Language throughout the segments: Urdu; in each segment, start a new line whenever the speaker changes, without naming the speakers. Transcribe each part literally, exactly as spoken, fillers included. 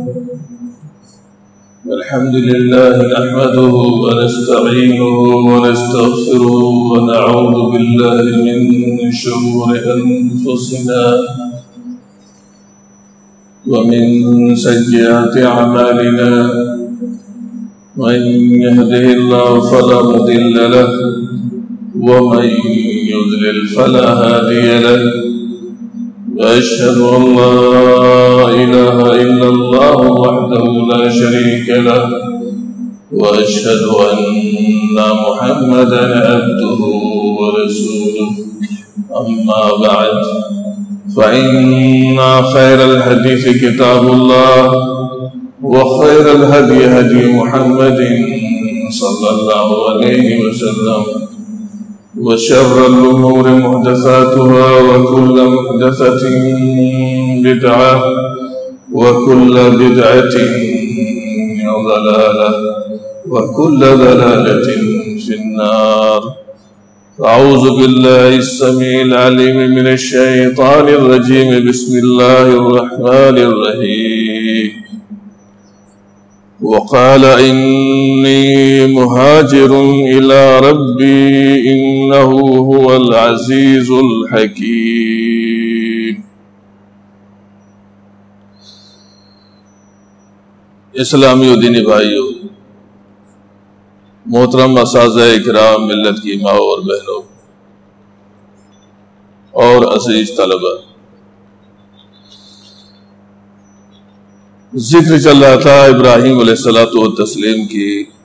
الحمد لله نحمده ونستعينه ونستغفره ونعوذ بالله من شرور أنفسنا ومن سيئات أعمالنا من يهده الله فلا مضل له ومن يضلل فلا هادي له وأشهد أن لا إله إلا الله وحده لا شريك له وأشهد أن محمدا عبده ورسوله أما بعد فإن خير الحديث كتاب الله وخير الهدي هدي محمد صلى الله عليه وسلم وشر الأمور محدثاتها وكل محدثة بدعة وكل بدعة ضلالة وكل ضلالة في النار. أعوذ بالله السميع العليم من الشيطان الرجيم. بسم الله الرحمن الرحيم. وقال إني مهاجر إلى ربي إنه هو العزيز الحكيم. اسلامی و دینی بھائیو، محترم اساتذہ اکرام، ملت کی ماں اور بہنوں اور عزیز طلبہ، ذکر چل رہا تھا ابراہیم علیہ الصلوۃ والتسلیم کی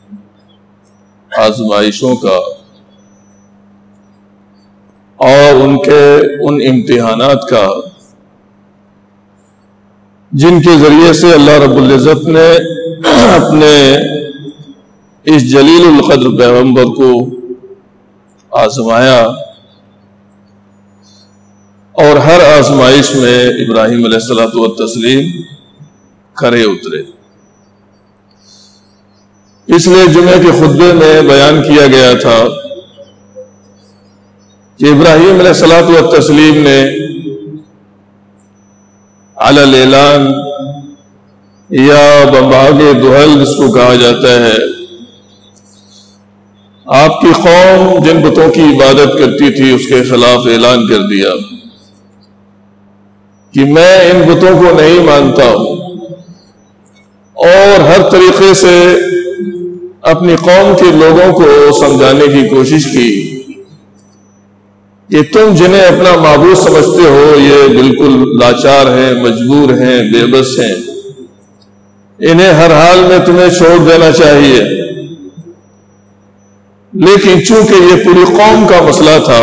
آزمائشوں کا اور ان کے ان امتحانات کا جن کے ذریعے سے اللہ رب العزت نے اپنے اس جلیل القدر پیغمبر کو آزمایا، اور ہر آزمائش میں ابراہیم علیہ الصلوۃ والتسلیم کھرے اترے. پچھلے جمعے کے خطبے میں بیان کیا گیا تھا کہ ابراہیم علیہ الصلوۃ والتسلیم نے علی الاعلان یا بمباغ دہل جس کو کہا جاتا ہے، آپ کی قوم جن بتوں کی عبادت کرتی تھی اس کے خلاف اعلان کر دیا کہ میں ان بتوں کو نہیں مانتا ہوں، اور ہر طریقے سے اپنی قوم کے لوگوں کو سمجھانے کی کوشش کی کہ تم جنہیں اپنا معبود سمجھتے ہو یہ بالکل لاچار ہیں، مجبور ہیں، بے بس ہیں، انہیں ہر حال میں تمہیں چھوڑ دینا چاہیے. لیکن چونکہ یہ پوری قوم کا مسئلہ تھا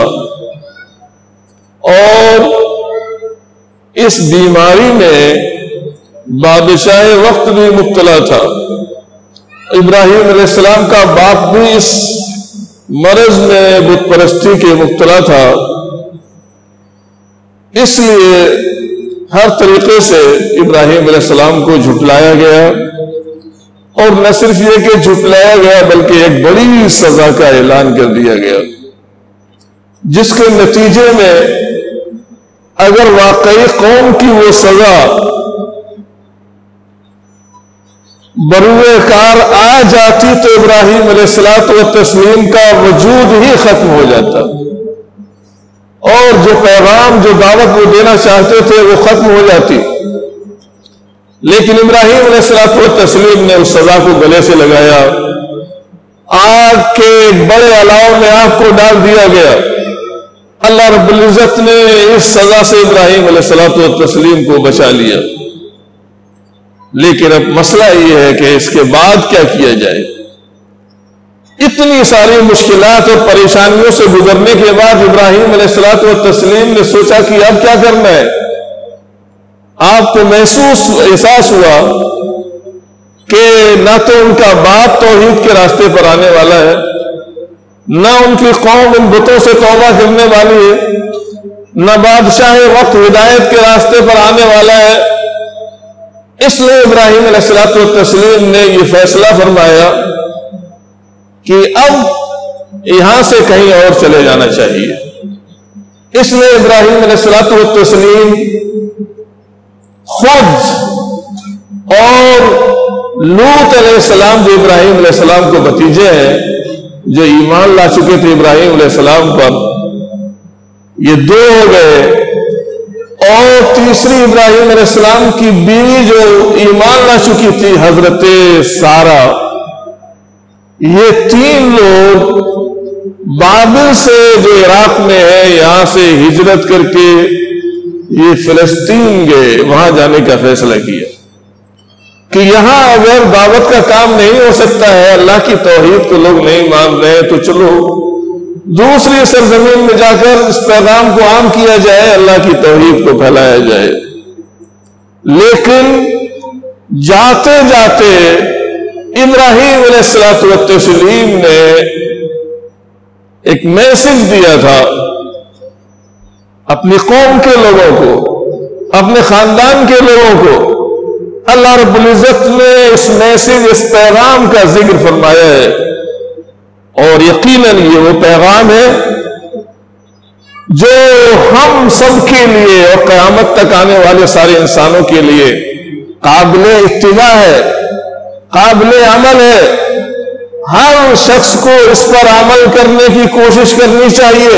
اور اس بیماری میں بادشاہ وقت بھی مبتلا تھا، ابراہیم علیہ السلام کا باپ بھی اس مرض میں بت پرستی کے مبتلا تھا، اس لیے ہر طریقے سے ابراہیم علیہ السلام کو جھٹلایا گیا، اور نہ صرف یہ کہ جھٹلایا گیا بلکہ ایک بڑی سزا کا اعلان کر دیا گیا، جس کے نتیجے میں اگر واقعی قوم کی وہ سزا بروئے کار آ جاتی تو ابراہیم علیہ الصلوۃ والتسلیم کا وجود ہی ختم ہو جاتا، اور جو پیغام جو دعوت وہ دینا چاہتے تھے وہ ختم ہو جاتی. لیکن ابراہیم علیہ الصلوۃ والتسلیم نے اس سزا کو گلے سے لگایا، آگ کے بڑے الاؤ میں آگ کو ڈال دیا گیا. اللہ رب العزت نے اس سزا سے ابراہیم علیہ الصلوۃ والتسلیم کو بچا لیا. لیکن اب مسئلہ یہ ہے کہ اس کے بعد کیا کیا جائے. اتنی ساری مشکلات اور پریشانیوں سے گزرنے کے بعد ابراہیم علیہ الصلوۃ والتسلیم نے سوچا کہ اب کیا کرنا ہے. آپ کو محسوس احساس ہوا کہ نہ تو ان کا باپ توحید کے راستے پر آنے والا ہے، نہ ان کی قوم ان بتوں سے توبہ کرنے والی ہے، نہ بادشاہ وقت ہدایت کے راستے پر آنے والا ہے. اس لیے ابراہیم علیہ الصلوۃ والتسلیم نے یہ فیصلہ فرمایا کہ اب یہاں سے کہیں اور چلے جانا چاہیے. اس لیے ابراہیم علیہ الصلوۃ والتسلیم خود اور لوط علیہ السلام جو ابراہیم علیہ السلام کو بھتیجے ہیں، جو ایمان لا چکے تھے ابراہیم علیہ السلام پر، یہ دو ہو گئے، اور تیسری ابراہیم علیہ السلام کی بیوی جو ایمان لا چکی تھی حضرت سارہ، یہ تین لوگ بابل سے جو عراق میں ہے یہاں سے ہجرت کر کے یہ فلسطین گئے، وہاں جانے کا فیصلہ کیا کہ یہاں اگر دعوت کا کام نہیں ہو سکتا ہے، اللہ کی توحید کو لوگ نہیں مان رہے، تو چلو دوسری سرزمین میں جا کر اس پیغام کو عام کیا جائے، اللہ کی توحید کو پھیلایا جائے۔ لیکن جاتے جاتے ابراہیم علیہ الصلوۃ والتسلیم نے ایک میسج دیا تھا اپنی قوم کے لوگوں کو، اپنے خاندان کے لوگوں کو۔ اللہ رب العزت نے اس میسج، اس پیغام کا ذکر فرمایا ہے، اور یقیناً یہ وہ پیغام ہے جو ہم سب کے لیے اور قیامت تک آنے والے سارے انسانوں کے لیے قابل اتباع ہے، قابل عمل ہے۔ ہر شخص کو اس پر عمل کرنے کی کوشش کرنی چاہیے،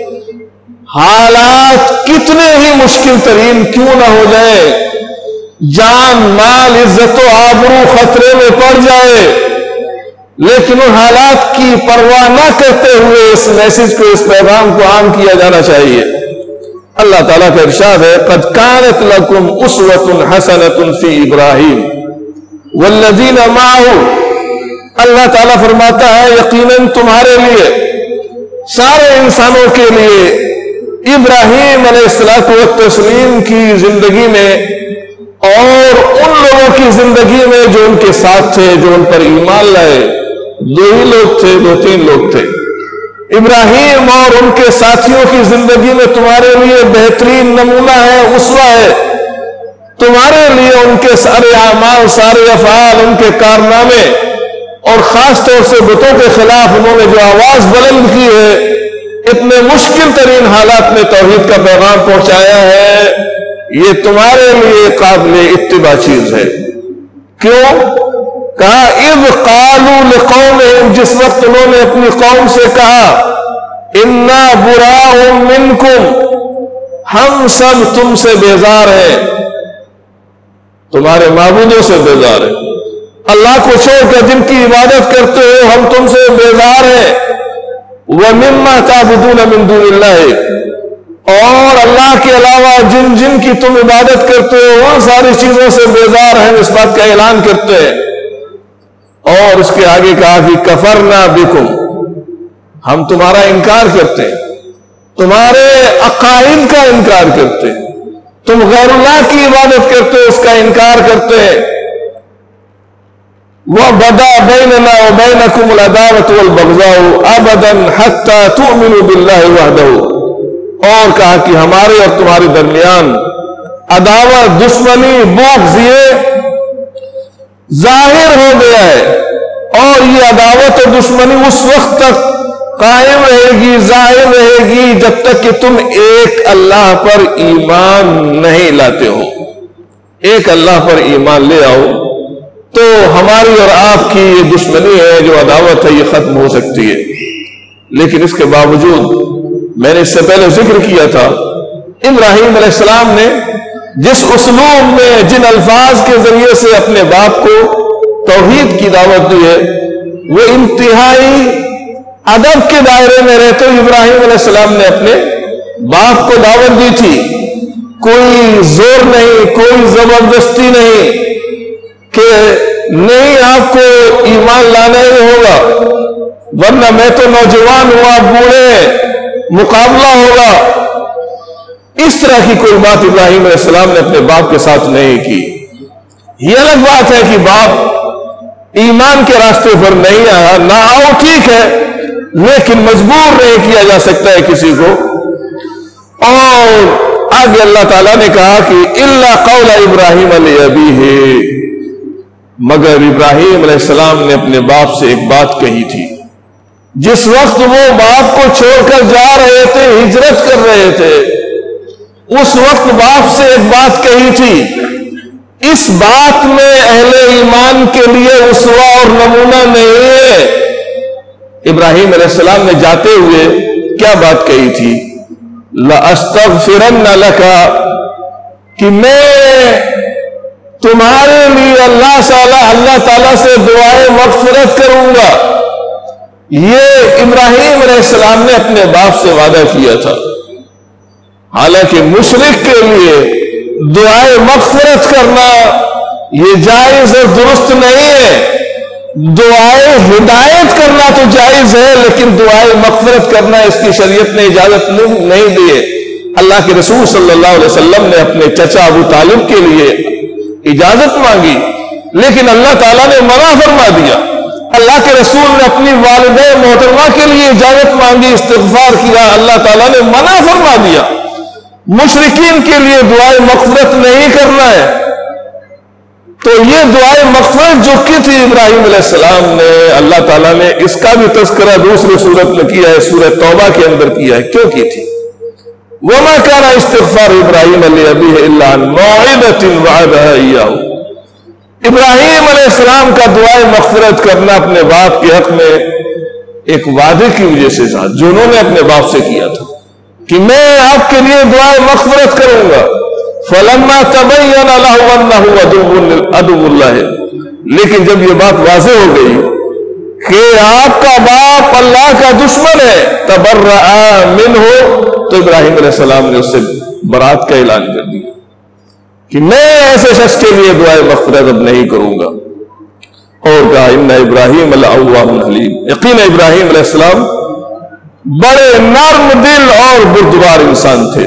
حالات کتنے ہی مشکل ترین کیوں نہ ہو جائے، جان مال عزت و آبرو خطرے میں پڑ جائے، لیکن ان حالات کی پرواہ نہ کرتے ہوئے اس میسج کو، اس پیغام کو عام کیا جانا چاہیے۔ اللہ تعالیٰ کا ارشاد ہے، قد كانت لكم اسوة حسنة في ابراہیم والذین معه۔ اللہ تعالیٰ فرماتا ہے یقیناً تمہارے لیے، سارے انسانوں کے لیے، ابراہیم علیہ الصلوۃ والتسلیم کی زندگی میں اور ان لوگوں کی زندگی میں جو ان کے ساتھ تھے، جو ان پر ایمان لائے، دو ہی لوگ تھے، دو تین لوگ تھے۔ ابراہیم اور ان کے ساتھیوں کی زندگی میں تمہارے لیے بہترین نمونہ ہے، اسوہ ہے۔ تمہارے لیے ان کے سارے اعمال، سارے افعال، ان کے کارنامے، اور خاص طور سے بتوں کے خلاف انہوں نے جو آواز بلند کی ہے، اتنے مشکل ترین حالات میں توحید کا پیغام پہنچایا ہے، یہ تمہارے لیے قابل اتباع چیز ہے۔ کیوں؟ کہا اذ قالوا لقومہم، جس وقت انہوں نے اپنی قوم سے کہا، انا براء منکم، ہم سب تم سے بیزار ہیں، تمہارے معبودوں سے بیزار ہیں، اللہ کو چھوڑ کر جن کی عبادت کرتے ہو ہم تم سے بیزار ہیں، وَمِمَّا تَعْبُدُونَ مِن دُونِ اللَّهِ، اور اللہ کے علاوہ جن جن کی تم عبادت کرتے ہو وہ ساری چیزوں سے بیزار ہیں، اس بات کا اعلان کرتے ہیں۔ اور اس کے آگے کہا کہ کفرنا بکم، ہم تمہارا انکار کرتے ہیں، تمہارے عقائد کا انکار کرتے ہیں، تم غیر اللہ کی عبادت کرتے ہو اس کا انکار کرتے ہیں۔ وَبَدَا بَيْنَنَا وَبَيْنَكُمُ الْعَدَاوَةُ وَالْبَغْضَاءُ أَبَدًا حَتَّى تُؤْمِنُوا بِاللَّهِ وَحْدَهُ، اور کہا کہ ہمارے اور تمہارے درمیان عداوت، دشمنی، بغض یہ ظاہر ہو گیا ہے، اور یہ عداوت اور دشمنی اس وقت تک قائم رہے گی، ظاہر رہے گی جب تک کہ تم ایک اللہ پر ایمان نہیں لاتے ہو۔ ایک اللہ پر ایمان لے آؤ تو ہماری اور آپ کی یہ دشمنی ہے، جو عداوت ہے، یہ ختم ہو سکتی ہے۔ لیکن اس کے باوجود میں نے اس سے پہلے ذکر کیا تھا، ابراہیم علیہ السلام نے جس اسلوب میں، جن الفاظ کے ذریعے سے اپنے باپ کو توحید کی دعوت دی ہے، وہ انتہائی ادب کے دائرے میں رہتے ہوئے ابراہیم علیہ السلام نے اپنے باپ کو دعوت دی تھی۔ کوئی زور نہیں، کوئی زبردستی نہیں کہ نہیں آپ کو ایمان لانا ہی ہوگا ورنہ میں تو نوجوان ہوں، آپ بوڑھے، مقابلہ ہوگا، اس طرح کی کوئی بات ابراہیم علیہ السلام نے اپنے باپ کے ساتھ نہیں کی۔ یہ الگ بات ہے کہ باپ ایمان کے راستے پر نہیں آیا، نہ آؤ ٹھیک ہے، لیکن مجبور نہیں کیا جا سکتا ہے کسی کو۔ اور آگے اللہ تعالیٰ نے کہا کہ الا قول ابراہیم علیہ ابیہ، مگر ابراہیم علیہ السلام نے اپنے باپ سے ایک بات کہی تھی۔ جس وقت وہ باپ کو چھوڑ کر جا رہے تھے، ہجرت کر رہے تھے، اس وقت باپ سے ایک بات کہی تھی اس بات میں اہل ایمان کے لیے اسوہ اور نمونہ نہیں ہے۔ ابراہیم علیہ السلام نے جاتے ہوئے کیا بات کہی تھی؟ لَأَسْتَغْفِرَنَّ لَكَ، کہ میں تمہارے لیے اللہ تعالی اللہ تعالیٰ سے دعائے مغفرت کروں گا۔ یہ ابراہیم علیہ السلام نے اپنے باپ سے وعدہ کیا تھا۔ حالانکہ مشرک کے لیے دعائے مغفرت کرنا یہ جائز اور درست نہیں ہے۔ دعائے ہدایت کرنا تو جائز ہے، لیکن دعائے مغفرت کرنا اس کی شریعت نے اجازت نہیں دی ہے۔ اللہ کے رسول صلی اللہ علیہ وسلم نے اپنے چچا ابو طالب کے لیے اجازت مانگی، لیکن اللہ تعالیٰ نے منع فرما دیا۔ اللہ کے رسول نے اپنی والدہ محترمہ کے لیے اجازت مانگی، استغفار کیا، اللہ تعالیٰ نے منع فرما دیا۔ مشرکین کے لیے دعائے مغفرت نہیں کرنا ہے۔ تو یہ دعائے مغفرت جو کی تھی ابراہیم علیہ السلام نے، اللہ تعالیٰ نے اس کا بھی تذکرہ دوسری صورت میں کیا ہے، سورہ توبہ کے اندر کیا ہے۔ کیوں کی تھی؟ وَمَا كَانَ اسْتِغْفَارُ إِبْرَاهِيمَ لِأَبِيهِ إِلَّا عَن مَوْعِدَةٍ وَعَدَهَا إِيَّاهُ۔ ابراہیم علیہ السلام کا دعائے مغفرت کرنا اپنے باپ کے حق میں ایک وعدے کی وجہ سے تھا جو انہوں نے اپنے باپ سے کیا تھا کہ میں آپ کے لیے دعائے مغفرت کروں گا۔ فَلَمَّا تَبَيَّنَ لَهُ أَنَّهُ عَدُوُّ اللَّهِ، لیکن جب یہ بات واضح ہو گئی کہ آپ کا باپ اللہ کا دشمن ہے، تَبَرَّأَ مِنْهُ، تو ابراہیم علیہ السلام نے اس سے برات کا اعلان کر دیا کہ میں ایسے شخص کے لیے دعائے مغفرت اب نہیں کروں گا، اور کہا ان ابراہیم لأوّاہ حلیم، یقین ابراہیم علیہ السلام بڑے نرم دل اور بردبار انسان تھے،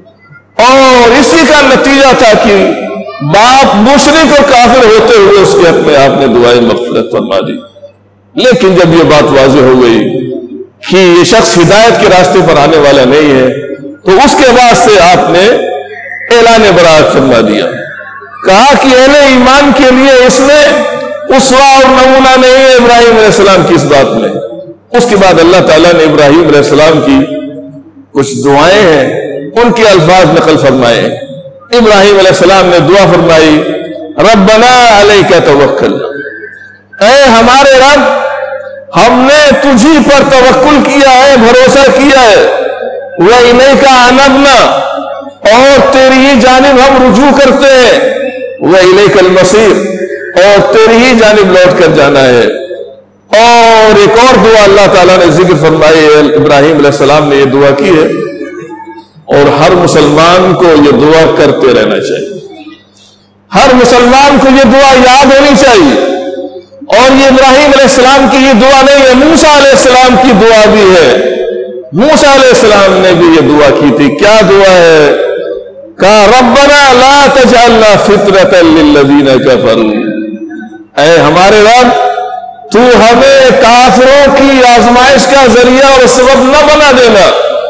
اور اسی کا نتیجہ تھا کہ باپ مشرک اور کافر ہوتے ہوئے اس کے حق میں آپ نے دعائے مغفرت فرما دی۔ لیکن جب یہ بات واضح ہو گئی کہ یہ شخص ہدایت کے راستے پر آنے والا نہیں ہے، تو اس کے بعد سے آپ نے اعلان برات فرما دیا، کہا کہ اہل ایمان کے لیے اس میں اسوہ اور نمونہ نہیں ہے ابراہیم علیہ السلام کی اس بات میں۔ اس کے بعد اللہ تعالیٰ نے ابراہیم علیہ السلام کی کچھ دعائیں ہیں ان کے الفاظ نقل فرمائے۔ ابراہیم علیہ السلام نے دعا فرمائی، ربنا علیک توکلنا، اے ہمارے رب ہم نے تجھی پر توکل کیا ہے، بھروسہ کیا ہے، وَإِلَيْكَ أَنَبْنَا، اور تیری ہی جانب ہم رجوع کرتے ہیں، وَإِلَيْكَ الْمَصِيرُ، اور تیری ہی جانب لوٹ کر جانا ہے۔ اور ایک اور دعا اللہ تعالیٰ نے ذکر فرمائی ہے، ابراہیم علیہ السلام نے یہ دعا کی ہے، اور ہر مسلمان کو یہ دعا کرتے رہنا چاہیے، ہر مسلمان کو یہ دعا یاد ہونی چاہیے۔ اور یہ ابراہیم علیہ السلام کی یہ دعا نہیں ہے، موسیٰ علیہ السلام کی دعا بھی ہے۔ موسیٰ علیہ السلام نے بھی یہ دعا کی تھی۔ کیا دعا ہے؟ کہا ربنا لا تجعلنا فتنة للذین کفروا، اے ہمارے رب تو ہمیں کافروں کی آزمائش کا ذریعہ اور سبب نہ بنا دینا،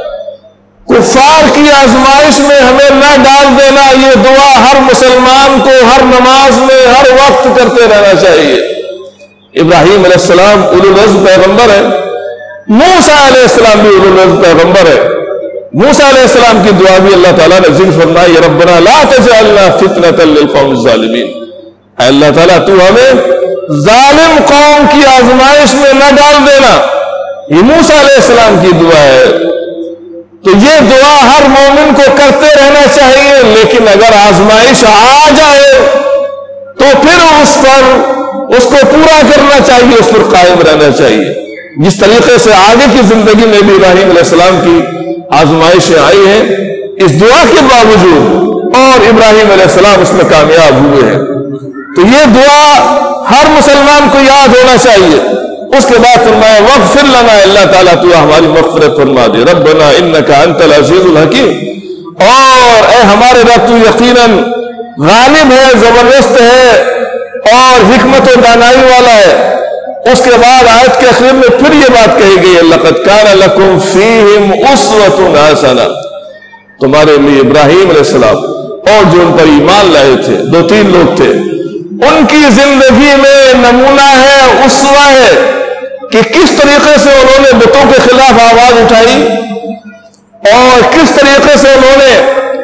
کفار کی آزمائش میں ہمیں نہ ڈال دینا۔ یہ دعا ہر مسلمان کو ہر نماز میں ہر وقت کرتے رہنا چاہیے۔ ابراہیم علیہ السلام اولو العزم پیغمبر ہے، موسیٰ علیہ السلام بھی اولو العزم پیغمبر ہے۔ موسیٰ علیہ السلام کی دعا بھی اللہ تعالیٰ نے ذکر فرمائی، ربنا لا تجعلنا فتنة للقوم الظالمین، اے اللہ تعالیٰ تو ہمیں ظالم قوم کی آزمائش میں نہ ڈال دینا۔ یہ موسیٰ علیہ السلام کی دعا ہے۔ تو یہ دعا ہر مومن کو کرتے رہنا چاہیے، لیکن اگر آزمائش آ جائے تو پھر اس پر اس کو پورا کرنا چاہیے، اس پر قائم رہنا چاہیے۔ جس طریقے سے آگے کی زندگی میں بھی ابراہیم علیہ السلام کی آزمائشیں آئی ہیں اس دعا کے باوجود، اور ابراہیم علیہ السلام اس میں کامیاب ہوئے ہیں۔ تو یہ دعا ہر مسلمان کو یاد ہونا چاہیے۔ اس کے بعد فرمایا وغفر لنا، اللہ تعالیٰ تو ہماری مغفرت فرما دے، ربنا انک انت العزیز الحکیم، اور اے ہمارے رب تو یقیناً غالب ہے، زبردست ہے، اور حکمت و دانائی والا ہے۔ اس کے بعد آیت کے آخر میں پھر یہ بات کہی گئی ہے، لقد کان لکم فیہم اسوۃ حسنہ، تمہارے لیے ابراہیم علیہ السلام اور جو ان پر ایمان لائے تھے، دو تین لوگ تھے، ان کی زندگی میں نمونہ ہے، اسوہ ہے کہ کس طریقے سے انہوں نے بتوں کے خلاف آواز اٹھائی، اور کس طریقے سے انہوں نے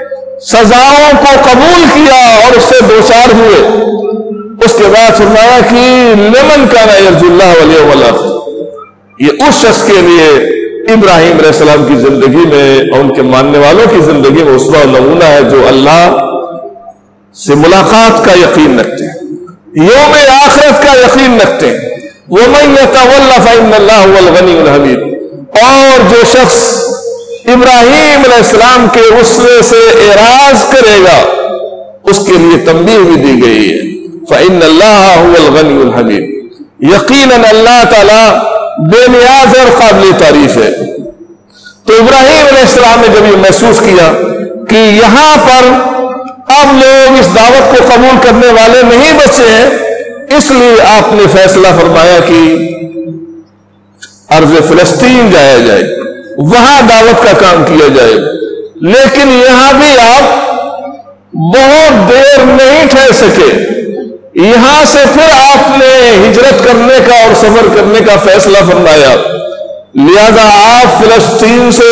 سزاؤں کو قبول کیا اور اس سے دوچار ہوئے، اس کے بعد فرمایا کہ لمن کان یرجو اللہ والیوم الآخر، یہ اس شخص کے لیے ابراہیم علیہ السلام کی زندگی میں اور ان کے ماننے والوں کی زندگی میں اسوہ و نمونہ ہے، جو اللہ سے ملاقات کا یقین رکھتے ہیں، یوم آخرت کا یقین رکھتے ہیں۔ وَمَن يَتَوَلَّ فَإِنَّ اللَّهَ هُوَ الْغَنِيُّ الْحَمِيدُ، اور جو شخص ابراہیم علیہ السلام کے وصلے سے اعراض کرے گا اس کے لیے تنبیہ بھی دی گئی ہے، فَإِنَّ اللَّهَ هُوَ الْغَنِيُّ الْحَمِيدُ، یقیناً اللہ تعالی بے نیاز اور قابل تعریف ہے۔ تو ابراہیم علیہ السلام نے جب یہ محسوس کیا کہ یہاں پر اب لوگ اس دعوت کو قبول کرنے والے نہیں بچے ہیں، اس لیے آپ نے فیصلہ فرمایا کہ ارض فلسطین جایا جائے، وہاں دعوت کا کام کیا جائے۔ لیکن یہاں بھی آپ بہت دیر نہیں ٹھہر سکے، یہاں سے پھر آپ نے ہجرت کرنے کا اور سفر کرنے کا فیصلہ فرمایا، لہذا آپ فلسطین سے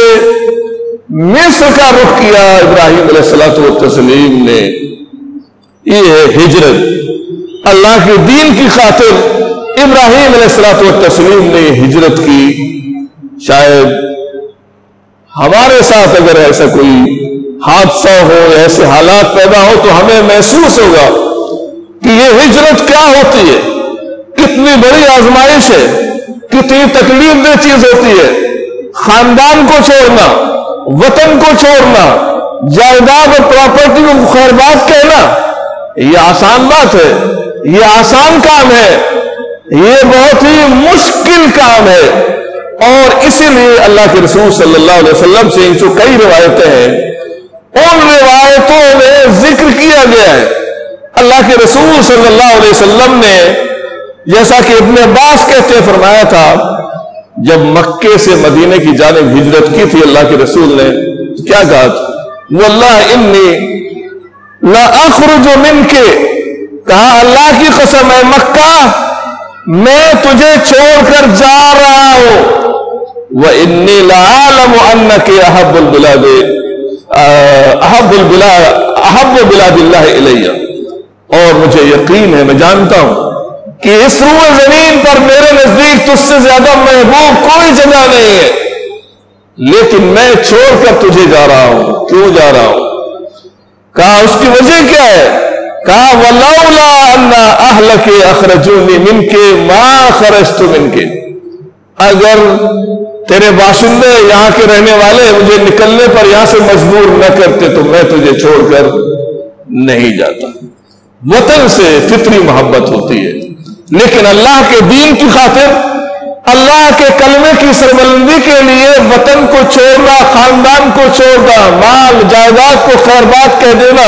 مصر کا رخ کیا ابراہیم علیہ الصلوۃ والتسلیم نے۔ یہ ہے ہجرت، اللہ کے دین کی خاطر ابراہیم علیہ الصلوۃ والتسلیم نے ہجرت کی۔ شاید ہمارے ساتھ اگر ایسا کوئی حادثہ ہو، ایسے حالات پیدا ہو تو ہمیں محسوس ہوگا کہ یہ ہجرت کیا ہوتی ہے، کتنی بڑی آزمائش ہے، کتنی تکلیف دہ چیز ہوتی ہے۔ خاندان کو چھوڑنا، وطن کو چھوڑنا، جائیداد اور پراپرٹی کو خیرباد کہنا، یہ آسان بات ہے، یہ آسان کام ہے، یہ بہت ہی مشکل کام ہے۔ اور اسی لیے اللہ کے رسول صلی اللہ علیہ وسلم سے جو کئی روایتیں ہیں، ان روایتوں میں ذکر کیا گیا ہے، اللہ کے رسول صلی اللہ علیہ وسلم نے جیسا کہ ابن عباس کہتے ہیں فرمایا تھا، جب مکے سے مدینے کی جانب ہجرت کی تھی اللہ کے رسول نے تو کیا کہا تھا؟ واللہ انی لا اخرج منک، کہا اللہ کی قسم ہے مکہ میں تجھے چھوڑ کر جا رہا ہوں، وانی لعالم انک احب البلاد احب البلاد احب بلاد اللہ الی، اور مجھے یقین ہے، میں جانتا ہوں کہ اس روح زمین پر میرے نزدیک تجھ سے زیادہ محبوب کوئی جگہ نہیں ہے، لیکن میں چھوڑ کر تجھے جا رہا ہوں۔ کیوں جا رہا ہوں؟ کہا اس کی وجہ کیا ہے؟ کہا ولولا ان اہلک اخرجونی منک ما خرجت منک، اگر تیرے باشندے یہاں کے رہنے والے مجھے نکلنے پر یہاں سے مجبور نہ کرتے تو میں تجھے چھوڑ کر نہیں جاتا۔ وطن سے فطری محبت ہوتی ہے، لیکن اللہ کے دین کی خاطر، اللہ کے کلمے کی سربلندی کے لیے وطن کو چھوڑنا، خاندان کو چھوڑنا، مال جائیداد کو خیرباد کہہ دینا،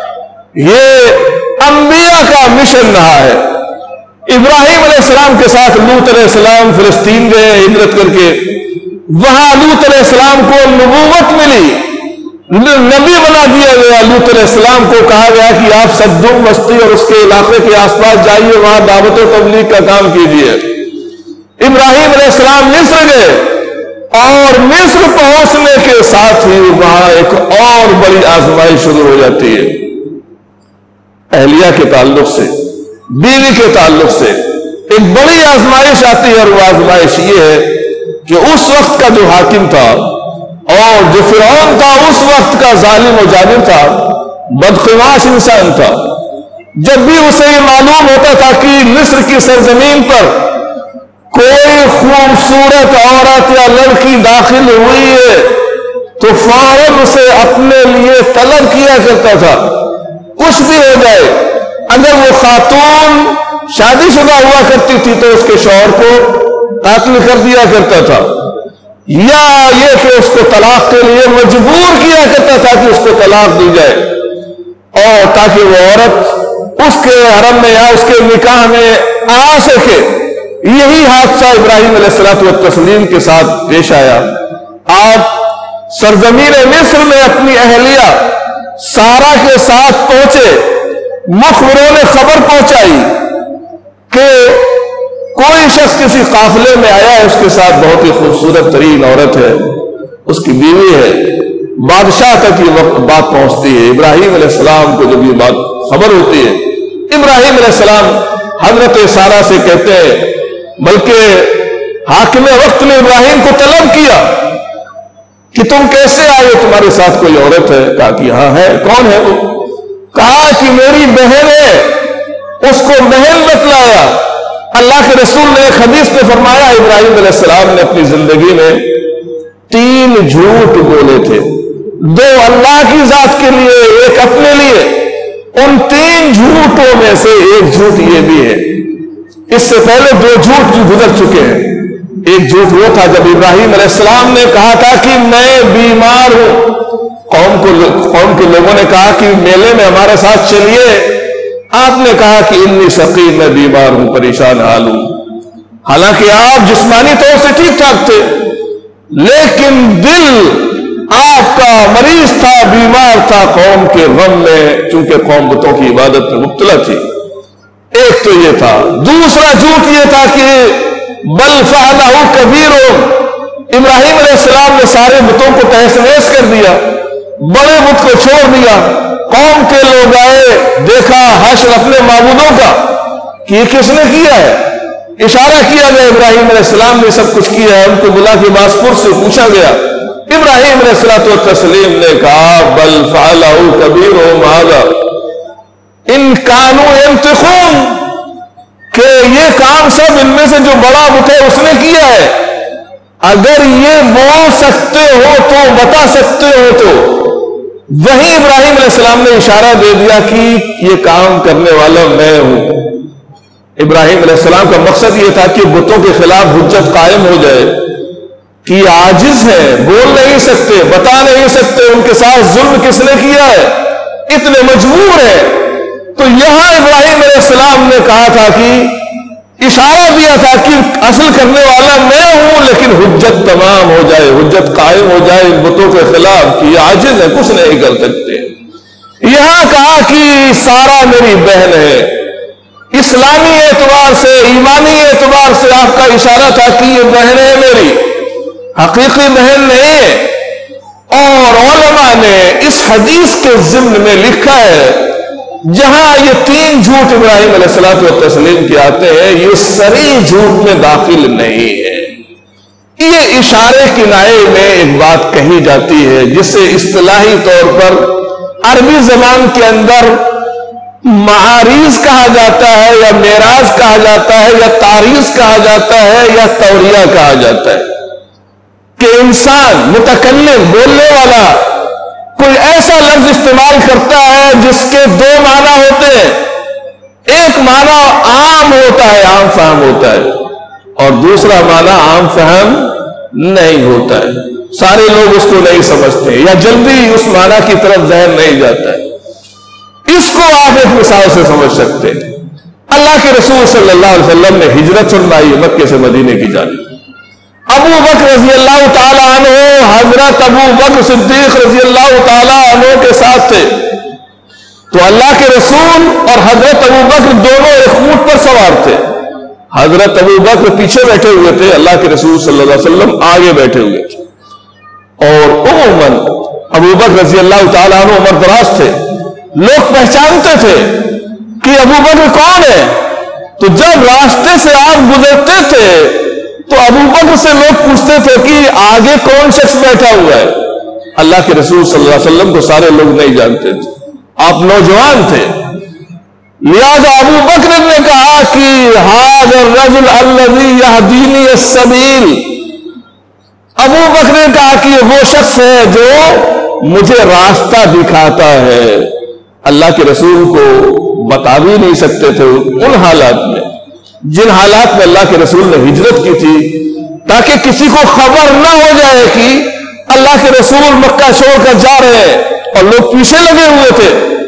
یہ انبیاء کا مشن رہا ہے۔ ابراہیم علیہ السلام کے ساتھ لوط علیہ السلام فلسطین گئے ہجرت کر کے، وہاں لوط علیہ السلام کو نبوت ملی، نبی بنا دیا گیا۔ لوط علیہ السلام کو کہا گیا کہ آپ صدوم بستی اور اس کے علاقے کے آس پاس جائیے، وہاں دعوت و تبلیغ کا کام کیجیے۔ ابراہیم علیہ السلام مصر گئے، اور مصر پہنچنے کے ساتھ ہی وہاں ایک اور بڑی آزمائش شروع ہو جاتی ہے، اہلیہ کے تعلق سے، بیوی کے تعلق سے ایک بڑی آزمائش آتی ہے، اور وہ آزمائش یہ ہے کہ اس وقت کا جو حاکم تھا اور جو فرعون تھا، اس وقت کا ظالم و جابر تھا، بدقماش انسان تھا، جب بھی اسے یہ معلوم ہوتا تھا کہ مصر کی سرزمین پر کوئی خوبصورت عورت یا لڑکی داخل ہوئی ہے تو فوراً اسے اپنے لیے طلب کیا کرتا تھا، کچھ بھی ہو جائے۔ اگر وہ خاتون شادی شدہ ہوا کرتی تھی تو اس کے شوہر کو قتل کر دیا کرتا تھا، یا یہ کہ اس کو طلاق کے لیے مجبور کیا کرتا تھا کہ اس کو طلاق دی جائے، اور تاکہ وہ عورت اس کے حرم میں یا اس کے نکاح میں آ سکے۔ یہی حادثہ ابراہیم علیہ الصلوۃ والتسلیم کے ساتھ پیش آیا۔ آپ سرزمین مصر میں اپنی اہلیہ سارا کے ساتھ پہنچے، مخبروں نے خبر پہنچائی کہ کوئی شخص کسی قافلے میں آیا ہے، اس کے ساتھ بہت ہی خوبصورت ترین عورت ہے، اس کی بیوی ہے، بادشاہ تک یہ بات پہنچتی ہے. ابراہیم علیہ السلام کو جب یہ بات خبر ہوتی ہے، ابراہیم علیہ السلام حضرت سارہ سے کہتے ہیں، بلکہ حاکم وقت نے ابراہیم کو طلب کیا کہ تم کیسے آئے، تمہارے ساتھ کوئی عورت ہے؟ کہا کہ ہاں ہے. کون ہے وہ؟ کہا کہ میری بہن ہے. اس کو بہن بتلایا. اللہ کے رسول نے ایک حدیث میں فرمایا ابراہیم علیہ السلام نے اپنی زندگی میں تین جھوٹ بولے تھے، دو اللہ کی ذات کے لیے، ایک اپنے لیے. ان تین جھوٹوں میں سے ایک جھوٹ یہ بھی ہے. اس سے پہلے دو جھوٹ جو گزر چکے ہیں. ایک جھوٹ وہ تھا جب ابراہیم علیہ السلام نے کہا تھا کہ میں بیمار ہوں. قوم کو قوم کے لوگوں نے کہا کہ میلے میں ہمارے ساتھ چلیے. آپ نے کہا کہ انی سقیم، میں بیمار ہوں، پریشان حال ہوں. حالانکہ آپ جسمانی طور سے ٹھیک ٹھاک تھے، لیکن دل آپ کا مریض تھا، بیمار تھا قوم کے غم میں، چونکہ قوم بتوں کی عبادت میں مبتلا تھی. ایک تو یہ تھا. دوسرا جھوٹ یہ تھا کہ بل فعلہ کبیرہم، ابراہیم علیہ السلام نے سارے بتوں کو تہس نہس کر دیا، بڑے بت کو چھوڑ دیا. قوم کے لوگ آئے، دیکھا حشر اپنے معبودوں کا کہ یہ کس نے کیا ہے. اشارہ کیا گیا ابراہیم علیہ السلام نے سب کچھ کیا ہے. ان کو بلا کے باسپور سے پوچھا گیا. ابراہیم علیہ الصلوۃ والتسلیم نے کہا بل فعلہ کبیرہم ھذا ان کانوا ینطقون، کہ یہ کام سب ان میں سے جو بڑا بت ہے اس نے کیا ہے. اگر یہ بول سکتے ہو تو بتا سکتے ہو تو. وہیں ابراہیم علیہ السلام نے اشارہ دے دیا کہ یہ کام کرنے والا میں ہوں. ابراہیم علیہ السلام کا مقصد یہ تھا کہ بتوں کے خلاف حجت قائم ہو جائے کہ یہ عاجز ہے، بول نہیں سکتے، بتا نہیں سکتے، ان کے ساتھ ظلم کس نے کیا ہے، اتنے مجبور ہیں. تو یہاں ابراہیم علیہ السلام نے کہا تھا کہ اشارہ دیا تھا کہ اصل کرنے والا میں ہوں، لیکن حجت تمام ہو جائے، حجت قائم ہو جائے ان بتوں کے خلاف کہ یہ عاجز ہے، کچھ نہیں کر سکتے. یہاں کہا کہ سارا میری بہن ہے. اسلامی اعتبار سے، ایمانی اعتبار سے آپ کا اشارہ تھا کہ یہ بہن ہے میری، حقیقی بہن نہیں ہے. اور علماء نے اس حدیث کے ضمن میں لکھا ہے جہاں یہ تین جھوٹ ابراہیم علیہ الصلوۃ والتسلیم کے آتے ہیں، یہ صریح جھوٹ میں داخل نہیں ہے. یہ اشارے کنائے میں ایک بات کہی جاتی ہے جسے اصطلاحی طور پر عربی زبان کے اندر معاریض کہا جاتا ہے، یا معراج کہا جاتا ہے، یا تعریض کہا جاتا ہے، یا توریہ کہا جاتا ہے. کہ انسان متکلم، بولنے والا، کوئی ایسا لفظ استعمال کرتا ہے جس کے دو معنی ہوتے ہیں. ایک معنی عام ہوتا ہے، عام فہم ہوتا ہے، اور دوسرا معنی عام فہم نہیں ہوتا ہے. سارے لوگ اس کو نہیں سمجھتے، یا جلدی اس معنی کی طرف ذہن نہیں جاتا ہے. اس کو آپ ایک مثال سے سمجھ سکتے ہیں. اللہ کے رسول صلی اللہ علیہ وسلم نے ہجرت فرمائی مکے سے مدینے کی جانب. ابو بکر رضی اللہ تعالیٰ عنہ، حضرت ابو بکر صدیق رضی اللہ تعالیٰ عنہ کے ساتھ تھے. تو اللہ کے رسول اور حضرت ابو بکر دونوں ایک اونٹ پر سوار تھے. حضرت ابو بکر پیچھے بیٹھے ہوئے تھے، اللہ کے رسول صلی اللہ علیہ وسلم آگے بیٹھے ہوئے تھے. اور عموماً ابو بکر رضی اللہ تعالیٰ عنہ عمر دراز تھے. لوگ پہچانتے تھے کہ ابو بکر کون ہے. تو جب راستے سے آپ گزرتے تھے تو ابو بکر سے لوگ پوچھتے تھے کہ آگے کون شخص بیٹھا ہوا ہے. اللہ کے رسول صلی اللہ علیہ وسلم کو سارے لوگ نہیں جانتے تھے، آپ نوجوان تھے. لہذا ابو بکر نے کہا کہ ھذا الرجل الذی یہدینی السبیل. ابو بکر نے کہا کہ وہ شخص ہے جو مجھے راستہ دکھاتا ہے. اللہ کے رسول کو بتا بھی نہیں سکتے تھے ان حالات میں جن حالات میں اللہ کے رسول نے ہجرت کی تھی، تاکہ کسی کو خبر نہ ہو جائے کہ اللہ کے رسول مکہ چھوڑ کر جا رہے ہیں، اور لوگ پیچھے لگے ہوئے تھے.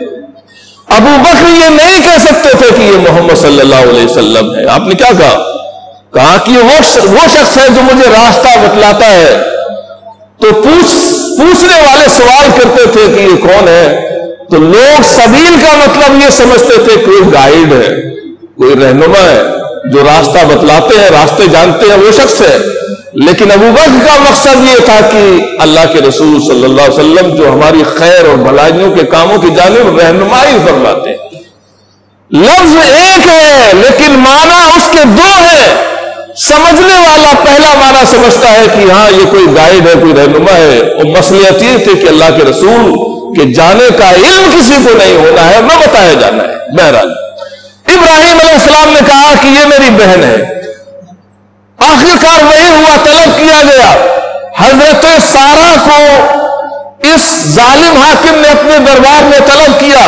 ابو بکر یہ نہیں کہہ سکتے تھے کہ یہ محمد صلی اللہ علیہ وسلم ہے. آپ نے کیا کہا؟ کہا کہ وہ شخص ہے جو مجھے راستہ بتلاتا ہے. تو پوچھ پوچھنے والے سوال کرتے تھے کہ یہ کون ہے. تو لوگ سبیل کا مطلب یہ سمجھتے تھے کوئی گائیڈ ہے، کوئی رہنما ہے جو راستہ بتلاتے ہیں، راستے جانتے ہیں، وہ شخص ہے. لیکن ابو بکر کا مقصد یہ تھا کہ اللہ کے رسول صلی اللہ علیہ وسلم جو ہماری خیر اور بھلائیوں کے کاموں کی جانب رہنمائی فرماتے ہیں. لفظ ایک ہے لیکن معنی اس کے دو ہیں. سمجھنے والا پہلا معنی سمجھتا ہے کہ ہاں یہ کوئی گائیڈ ہے, کوئی رہنما ہے, اور مصلحت یہ تھی کہ اللہ کے رسول کے جانے کا علم کسی کو نہیں ہونا ہے, نہ بتایا جانا ہے. بہرحال ابراہیم علیہ السلام نے کہا کہ یہ میری بہن ہے. آخرکار وہی ہوا, طلب کیا گیا. حضرت سارہ کو اس ظالم حاکم نے اپنے دربار میں طلب کیا,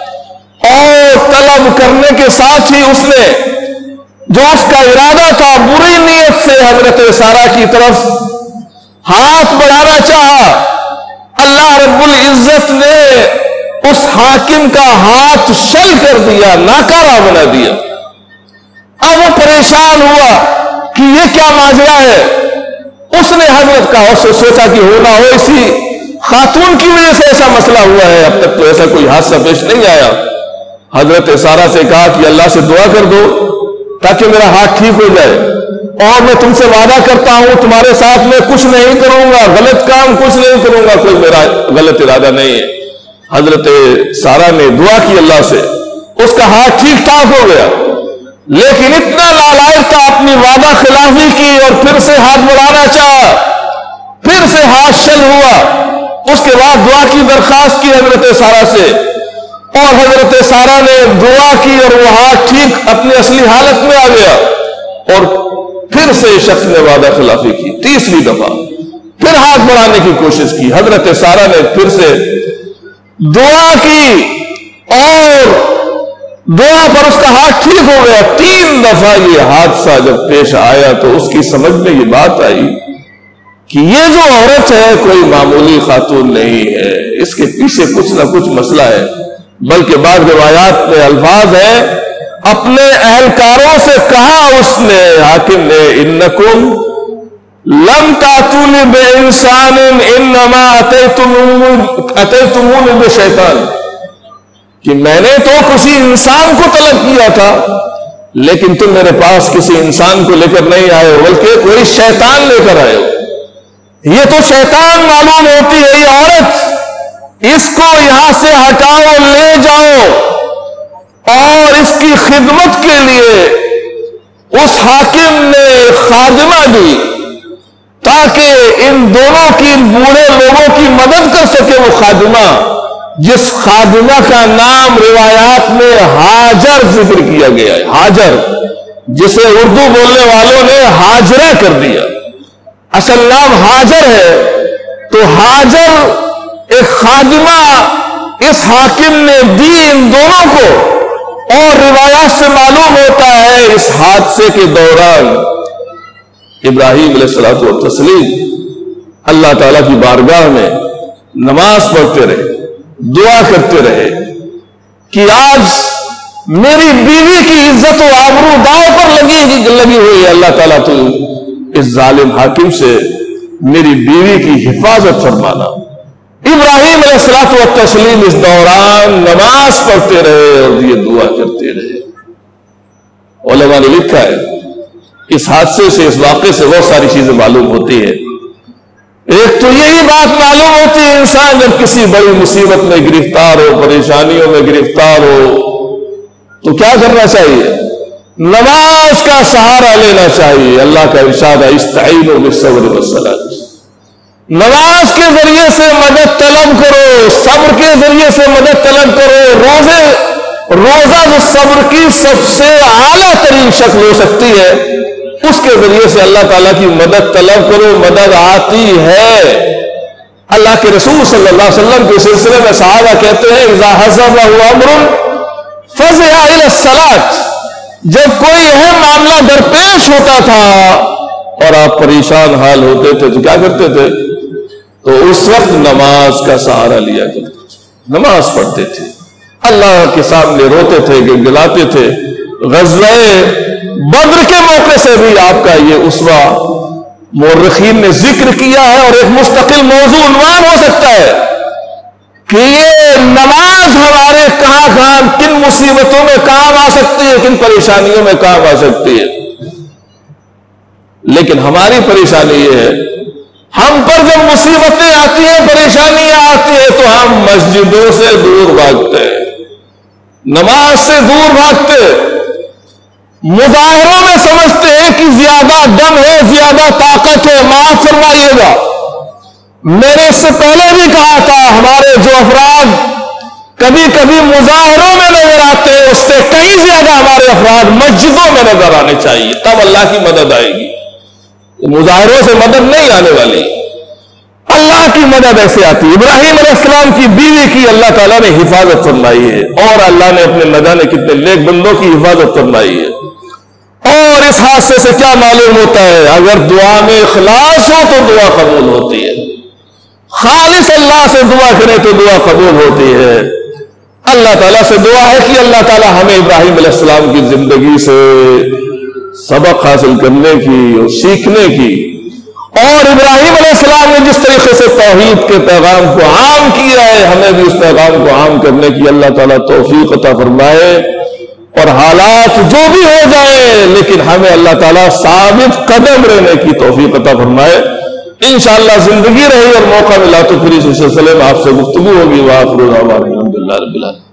اور طلب کرنے کے ساتھ ہی اس نے جو اس کا ارادہ تھا بری نیت سے حضرت سارہ کی طرف ہاتھ بڑھانا چاہا. اللہ رب العزت نے اس حاکم کا ہاتھ شل کر دیا, ناکارہ بنا دیا. اب وہ پریشان ہوا کہ یہ کیا ماجرا ہے. اس نے حضرت کا سوچا کہ ہو نہ ہو اسی خاتون کی وجہ سے ایسا مسئلہ ہوا ہے, اب تک تو ایسا کوئی حادثہ پیش نہیں آیا. حضرت سارہ سے کہا کہ اللہ سے دعا کر دو تاکہ میرا ہاتھ ٹھیک ہو جائے, اور میں تم سے وعدہ کرتا ہوں تمہارے ساتھ میں کچھ نہیں کروں گا, غلط کام کچھ نہیں کروں گا, کوئی میرا غلط ارادہ نہیں ہے. حضرت سارہ نے دعا کی اللہ سے, اس کا ہاتھ ٹھیک ٹھاک ہو گیا. لیکن اتنا نالائق تھا, اپنی وعدہ خلافی کی اور پھر سے ہاتھ بڑھانا چاہا, پھر سے ہاتھ شل ہوا. اس کے بعد دعا کی درخواست کی حضرت سارہ سے, اور حضرت سارہ نے دعا کی اور وہ ہاتھ ٹھیک اپنی اصلی حالت میں آ گیا. اور پھر سے شخص نے وعدہ خلافی کی, تیسری دفعہ پھر ہاتھ بڑھانے کی کوشش کی. حضرت سارہ نے پھر سے دعا کی اور دعا پر اس کا ہاتھ ٹھیک ہو گیا. تین دفعہ یہ حادثہ جب پیش آیا تو اس کی سمجھ میں یہ بات آئی کہ یہ جو عورت ہے کوئی معمولی خاتون نہیں ہے, اس کے پیچھے کچھ نہ کچھ مسئلہ ہے. بلکہ بعض روایات میں الفاظ ہیں, اپنے اہلکاروں سے کہا اس نے, حاکم نے, انکم لم تاتونی بانسان انما اتیتمونی بشیطان, کہ میں نے تو کسی انسان کو طلب کیا تھا لیکن تم میرے پاس کسی انسان کو لے کر نہیں آئے ہو بلکہ کوئی شیطان لے کر آئے ہو. یہ تو شیطان معلوم ہوتی ہے یہ عورت, اس کو یہاں سے ہٹاؤ, لے جاؤ. اور اس کی خدمت کے لیے اس حاکم نے خادمہ دی تاکہ ان دونوں کی, بوڑھے لوگوں کی مدد کر سکے. وہ خادمہ جس خادمہ کا نام روایات میں ہاجر ذکر کیا گیا ہے, ہاجر, جسے اردو بولنے والوں نے ہاجرہ کر دیا, اصل نام ہاجر ہے. تو ہاجر ایک خادمہ اس حاکم نے دی ان دونوں کو. اور روایات سے معلوم ہوتا ہے اس حادثے کے دوران ابراہیم علیہ الصلوۃ والتسلیم اللہ تعالیٰ کی بارگاہ میں نماز پڑھتے رہے, دعا کرتے رہے کہ آج میری بیوی کی عزت و آبرو داؤ پر لگی لگی ہوئی ہے. اللہ تعالیٰ تو اس ظالم حاکم سے میری بیوی کی حفاظت فرمانا. ابراہیم علیہ الصلوۃ والتسلیم اس دوران نماز پڑھتے رہے اور یہ دعا کرتے رہے. علماء نے لکھا ہے اس حادثے سے, اس واقعے سے بہت ساری چیزیں معلوم ہوتی ہے. ایک تو یہی بات معلوم ہوتی ہے انسان جب کسی بڑی مصیبت میں گرفتار ہو, پریشانیوں میں گرفتار ہو, تو کیا کرنا چاہیے؟ نماز کا سہارا لینا چاہیے. اللہ کا ارشاد ہے استعینوا بالصبر والصلاۃ, نماز کے ذریعے سے مدد طلب کرو, صبر کے ذریعے سے مدد طلب کرو. روزے روزہ جو صبر کی سب سے اعلیٰ ترین شکل ہو سکتی ہے, اس کے ذریعے سے اللہ تعالیٰ کی مدد طلب کرو, مدد آتی ہے. اللہ کے رسول صلی اللہ علیہ وسلم کے سلسلے میں صحابہ کہتے ہیں اذا حضر امر فزع الى الصلاۃ, جب کوئی اہم معاملہ درپیش ہوتا تھا اور آپ پریشان حال ہوتے تھے تو کیا کرتے تھے؟ تو اس وقت نماز کا سہارا لیا کرتے تھے, نماز پڑھتے تھے, اللہ کے سامنے روتے تھے, گنگلاتے تھے. غزوہ بدر کے موقع سے بھی آپ کا یہ اسوہ مورخین نے ذکر کیا ہے, اور ایک مستقل موضوع عنوان ہو سکتا ہے کہ یہ نماز ہمارے کہاں کہاں کن مصیبتوں میں کام آ سکتی ہے, کن پریشانیوں میں کام آ سکتی ہے. لیکن ہماری پریشانی یہ ہے، ہم پر جب مصیبتیں آتی ہیں، پریشانیاں آتی ہیں، تو ہم مسجدوں سے دور بھاگتے ہیں، نماز سے دور بھاگتے، مظاہروں میں سمجھتے ہیں کہ زیادہ دم ہے، زیادہ طاقت ہے۔ معاف فرمائیے گا، میں نے اس سے پہلے بھی کہا تھا، ہمارے جو افراد کبھی کبھی مظاہروں میں نظر آتے ہیں، اس سے کئی زیادہ ہمارے افراد مسجدوں میں نظر آنے چاہیے، تب اللہ کی مدد آئے گی۔ مظاہروں سے مدد نہیں آنے والی، اللہ کی مدد ایسے آتی ہے۔ ابراہیم علیہ السلام کی بیوی کی اللہ تعالیٰ نے حفاظت فرمائی ہے، اور اللہ نے اپنے نہ جانے کتنے نیک بندوں کی حفاظت فرمائی ہے۔ اور اس حادثے سے کیا معلوم ہوتا ہے؟ اگر دعا میں اخلاص ہو تو دعا قبول ہوتی ہے، خالص اللہ سے دعا کرے تو دعا قبول ہوتی ہے۔ اللہ تعالیٰ سے دعا ہے کہ اللہ تعالیٰ ہمیں ابراہیم علیہ السلام کی زندگی سے سبق حاصل کرنے کی اور سیکھنے کی، اور ابراہیم علیہ السلام نے جس طریقے سے توحید کے پیغام کو عام کیا ہے، ہمیں بھی اس پیغام کو عام کرنے کی اللہ تعالیٰ توفیق عطا فرمائے، اور حالات جو بھی ہو جائے لیکن ہمیں اللہ تعالیٰ ثابت قدم رہنے کی توفیق عطا فرمائے۔ انشاءاللہ زندگی رہی اور موقع ملا تو پھر اس سلسلے میں آپ سے گفتگو ہوگی۔ وآخر دعوانا الحمدللہ رب العالمین۔